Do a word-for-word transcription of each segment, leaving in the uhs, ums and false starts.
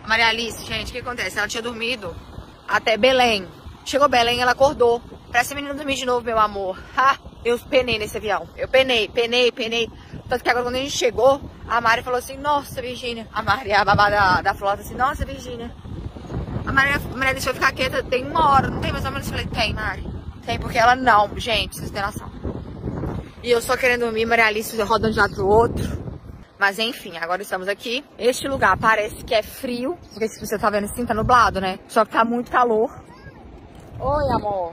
Maria Alice, gente, o que acontece? Ela tinha dormido até Belém. Chegou Belém, ela acordou. Pra essa menina dormir de novo, meu amor. Ha, eu penei nesse avião. Eu penei, penei, penei. Tanto que agora quando a gente chegou, a Mari falou assim, nossa, Virgínia. A Mari, a babá da, da flota, assim, nossa, Virgínia. A Mari, a Maria Alice vai ficar quieta, tem uma hora, não tem mais ou menos? Eu falei, tem, Mari. Tem, porque ela não, gente, vocês têm noção. E eu só querendo dormir, Maria Alice rodando de um lado pro outro. Mas enfim, agora estamos aqui. Este lugar parece que é frio, porque se você tá vendo assim, tá nublado, né? Só que tá muito calor. Oi, amor.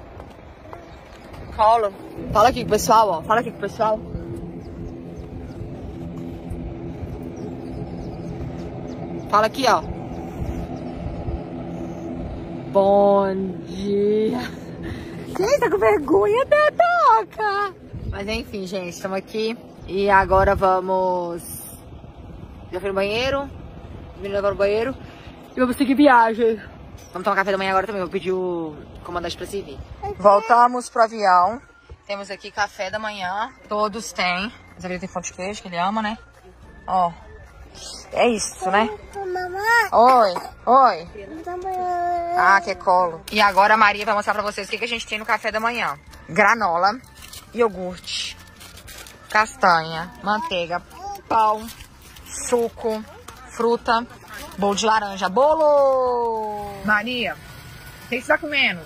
Fala. Fala aqui com o pessoal, ó. Fala aqui com o pessoal. Fala aqui, ó. Bom dia. Gente, tá com vergonha da toca. Mas enfim, gente, estamos aqui. E agora vamos... Já fui no banheiro. Me levar no banheiro. E vamos seguir viagem. Vamos tomar café da manhã agora também. Vou pedir o comandante pra servir. Voltamos pro avião. Temos aqui café da manhã. Todos têm. Mas a tem fonte de queijo, que ele ama, né? Ó. É isso, né? Oi. Oi. Ah, que é colo. E agora a Maria vai mostrar pra vocês o que, que a gente tem no café da manhã. Granola, iogurte, castanha, manteiga, pão, suco, fruta, bolo de laranja. Bolo! Maria, o que você tá comendo?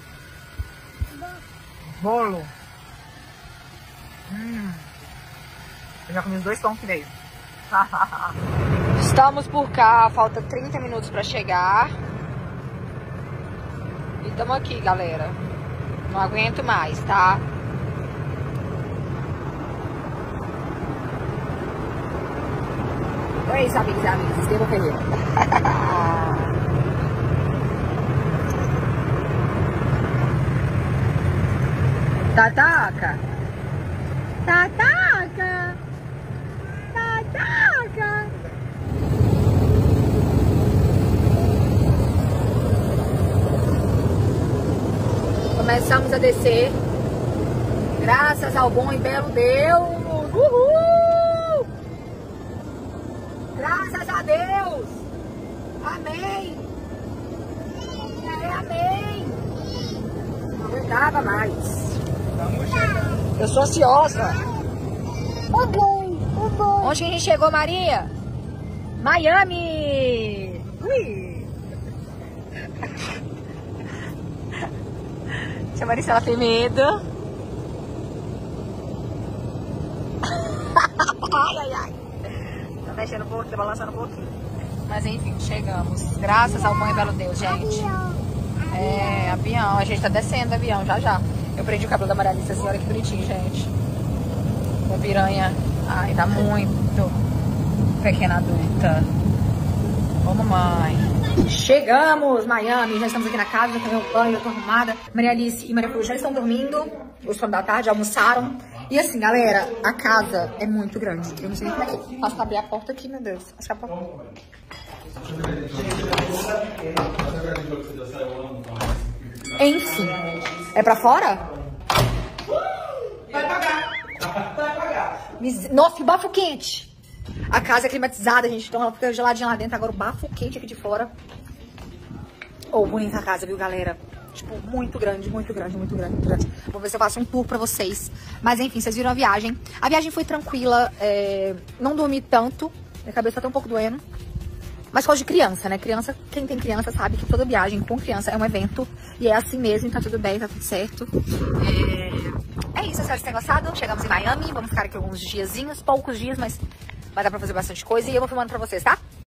Bolo. Hum. Eu já comi os dois pães que veio. Estamos por cá, falta trinta minutos pra chegar. E estamos aqui, galera. Não aguento mais, tá? Oi, amigos e amigas, Estevam Ferreira. Tataca! Tataca! Tataca! Começamos a descer. Graças ao bom e belo Deus! Uhul! Graças a Deus! Amém! É, amém! Não aguentava mais. Eu sou ansiosa. Onde que a gente chegou, Maria? Miami! Ui! Tia Maricela tem medo. Ai, ai, ai. Tá mexendo um pouco, tá balançando um pouquinho. Mas enfim, chegamos. Graças ao bom e belo Deus, gente. É, avião. A gente tá descendo do avião, já já. Eu prendi o cabelo da Maria Alice, assim, olha que bonitinho, gente. Uma piranha. Ai, tá muito pequena adulta. Ô, mamãe. Chegamos, Miami. Já estamos aqui na casa, já tomei um banho, já tô arrumada. Maria Alice e Maria Cruz já estão dormindo. O sono da tarde, almoçaram. E assim, galera, a casa é muito grande. Eu não sei nem como é que eu faço abrir a porta aqui, meu Deus. Acho que é a porta. Enfim. É pra fora? Vai pagar. Vai pagar. Nossa, bafo quente. A casa é climatizada, gente. Então ela fica geladinha lá dentro. Agora o bafo quente aqui de fora. Ô, oh, bonita a casa, viu, galera? Tipo, muito grande, muito grande, muito grande, muito grande. Vou ver se eu faço um tour pra vocês. Mas enfim, vocês viram a viagem. A viagem foi tranquila. É... Não dormi tanto. Minha cabeça tá um pouco doendo. Mas coisa de criança, né? Criança, quem tem criança sabe que toda viagem com criança é um evento. E é assim mesmo, tá tudo bem, tá tudo certo. É, é isso, espero que vocês tenham gostado. Chegamos em Miami, vamos ficar aqui alguns diazinhos, poucos dias, mas vai dar pra fazer bastante coisa. E eu vou filmando pra vocês, tá?